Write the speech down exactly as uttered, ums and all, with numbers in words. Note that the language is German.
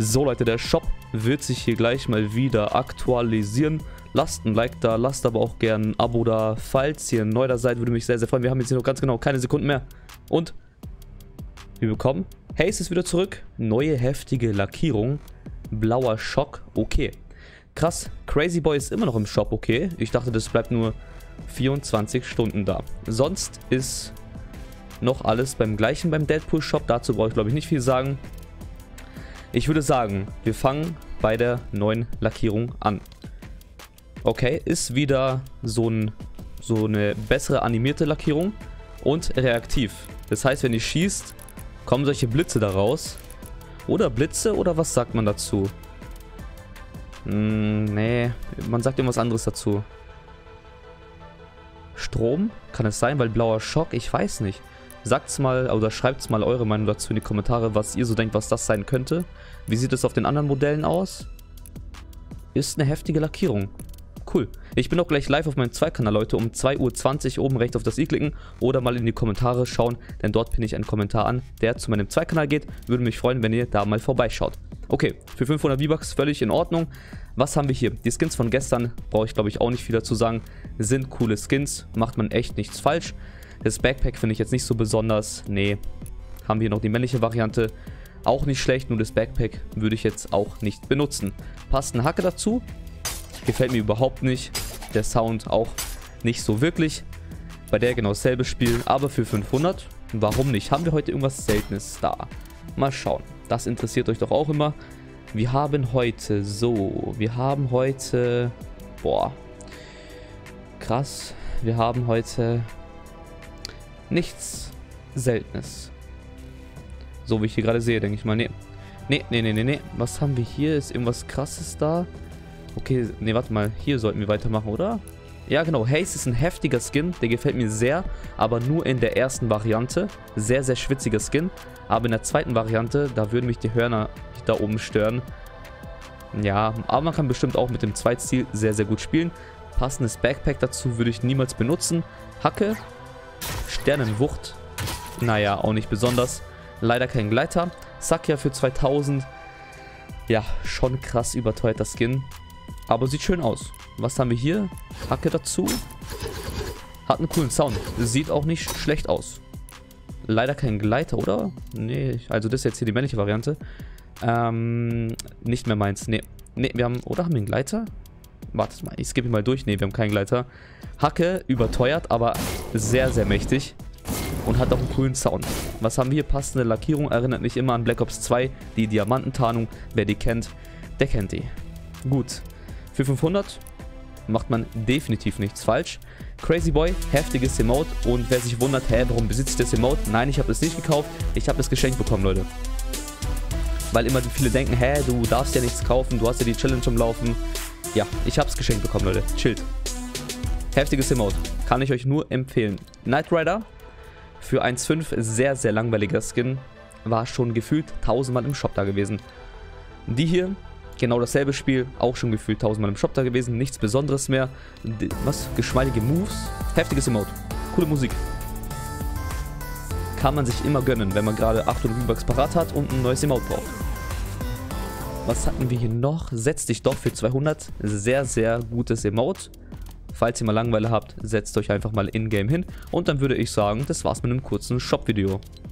So Leute, der Shop wird sich hier gleich mal wieder aktualisieren. Lasst ein Like da, lasst aber auch gerne ein Abo da. Falls ihr neu da seid, würde mich sehr, sehr freuen. Wir haben jetzt hier noch ganz genau keine Sekunden mehr. Und wir bekommen Haze ist wieder zurück. Neue heftige Lackierung. Blauer Schock. Okay. Krass. Crazy Boy ist immer noch im Shop. Okay. Ich dachte, das bleibt nur vierundzwanzig Stunden da. Sonst ist noch alles beim gleichen beim Deadpool Shop. Dazu brauche ich, glaube ich, nicht viel sagen. Ich würde sagen, wir fangen bei der neuen Lackierung an. Okay, ist wieder so, ein, so eine bessere animierte Lackierung und reaktiv. Das heißt, wenn ihr schießt, kommen solche Blitze da raus. Oder Blitze, oder was sagt man dazu? Hm, nee, man sagt irgendwas anderes dazu. Strom? Kann es sein, weil blauer Schock? Ich weiß nicht. Sagt's mal oder schreibt's mal eure Meinung dazu in die Kommentare, was ihr so denkt, was das sein könnte. Wie sieht es auf den anderen Modellen aus? Ist eine heftige Lackierung. Cool. Ich bin auch gleich live auf meinem Zwei-Kanal, Leute, um zwei Uhr zwanzig oben rechts auf das i klicken oder mal in die Kommentare schauen, denn dort pinne ich einen Kommentar an, der zu meinem Zwei-Kanal geht. Würde mich freuen, wenn ihr da mal vorbeischaut. Okay, für fünfhundert V-Bucks völlig in Ordnung. Was haben wir hier? Die Skins von gestern, brauche ich glaube ich auch nicht viel dazu sagen, sind coole Skins, macht man echt nichts falsch. Das Backpack finde ich jetzt nicht so besonders. Nee, haben wir noch die männliche Variante. Auch nicht schlecht, nur das Backpack würde ich jetzt auch nicht benutzen. Passt eine Hacke dazu. Gefällt mir überhaupt nicht. Der Sound auch nicht so wirklich. Bei der genau dasselbe Spiel, aber für fünfhundert. Warum nicht? Haben wir heute irgendwas Seltenes da? Mal schauen. Das interessiert euch doch auch immer. Wir haben heute so, wir haben heute, boah, krass. Wir haben heute nichts Seltenes. So wie ich hier gerade sehe, denke ich mal. Nee. Nee, nee, nee, nee, nee. Was haben wir hier? Ist irgendwas Krasses da? Okay, nee, warte mal. Hier sollten wir weitermachen, oder? Ja, genau. Haze ist ein heftiger Skin. Der gefällt mir sehr, aber nur in der ersten Variante. Sehr, sehr schwitziger Skin. Aber in der zweiten Variante, da würden mich die Hörner da oben stören. Ja, aber man kann bestimmt auch mit dem Zweitstil sehr, sehr gut spielen. Passendes Backpack dazu würde ich niemals benutzen. Hacke. Sternenwucht. Naja, auch nicht besonders. Leider kein Gleiter. Sakia für zweitausend. Ja, schon krass überteuerter Skin. Aber sieht schön aus. Was haben wir hier? Hacke dazu. Hat einen coolen Sound. Sieht auch nicht schlecht aus. Leider kein Gleiter, oder? Nee, also das ist jetzt hier die männliche Variante. Ähm, nicht mehr meins. Nee, nee, wir haben, oder haben wir einen Gleiter? Wartet mal, ich skippe mal durch. Ne, wir haben keinen Gleiter. Hacke, überteuert, aber sehr, sehr mächtig. Und hat auch einen coolen Sound. Was haben wir hier? Passende Lackierung. Erinnert mich immer an Black Ops zwei. Die Diamantentarnung. Wer die kennt, der kennt die. Gut. Für fünfhundert macht man definitiv nichts falsch. Crazy Boy, heftiges Emote. Und wer sich wundert, hä, warum besitze ich das Emote? Nein, ich habe es nicht gekauft. Ich habe es geschenkt bekommen, Leute. Weil immer viele denken, hä, du darfst ja nichts kaufen. Du hast ja die Challenge am Laufen. Ja, ich habe es geschenkt bekommen, Leute. Chillt. Heftiges Emote. Kann ich euch nur empfehlen. Knight Rider für eins Komma fünf, sehr, sehr langweiliger Skin. War schon gefühlt tausendmal im Shop da gewesen. Die hier, genau dasselbe Spiel, auch schon gefühlt tausendmal im Shop da gewesen. Nichts Besonderes mehr. Was? Geschmeidige Moves. Heftiges Emote. Coole Musik. Kann man sich immer gönnen, wenn man gerade achthundert V-Bucks parat hat und ein neues Emote braucht. Was hatten wir hier noch? Setz dich doch für zweihundert. Sehr, sehr gutes Emote. Falls ihr mal Langeweile habt, setzt euch einfach mal in-game hin. Und dann würde ich sagen, das war's mit einem kurzen Shop-Video.